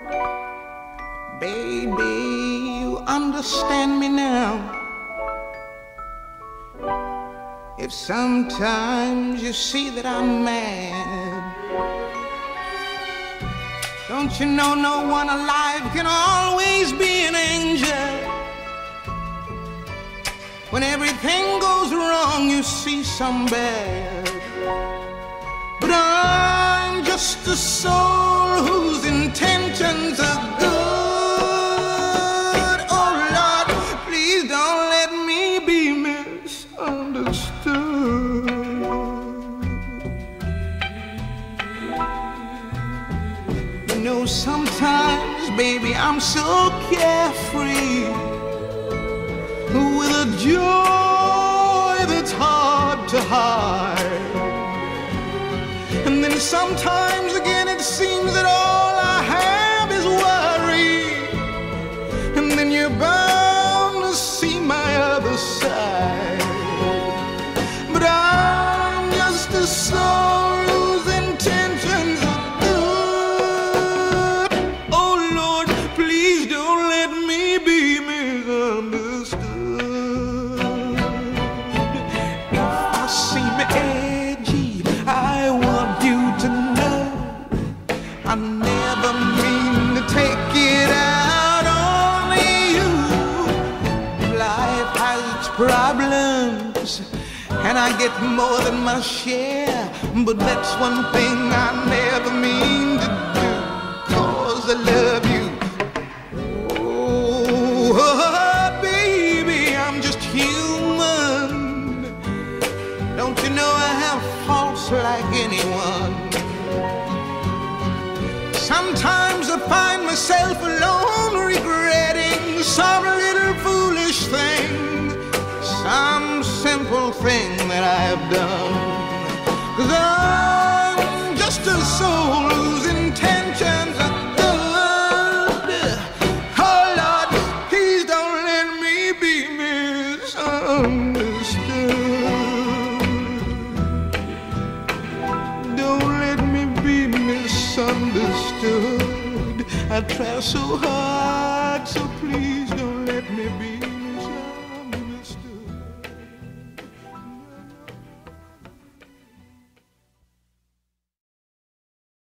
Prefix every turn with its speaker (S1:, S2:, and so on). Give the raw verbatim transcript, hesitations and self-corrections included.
S1: Baby, you understand me now. If sometimes you see that I'm mad, don't you know no one alive can always be an angel? When everything goes wrong, you see some bad. But I'm just a soul whose intentions are good. Oh Lord, please don't let me be misunderstood. You know, sometimes, baby, I'm so carefree, with a joy that's hard to hide. And then sometimes again it seems that all I have is worry. And then you're bound to see my other side. But I'm just a soul whose intentions are good. Oh Lord, please don't let me be misunderstood. Edgy, I want you to know I never mean to take it out on you. Life has its problems, and I get more than my share. But that's one thing I never mean to do, 'cause I love you. Oh, baby, I'm just human. Don't you know I have faults like anyone? Sometimes I find myself alone regretting some little foolish thing, some simple thing that I've done. 'Cause I'm just a soul whose intentions are good. Oh Lord, please don't let me be misunderstood. Misunderstood. I try so hard, so please don't.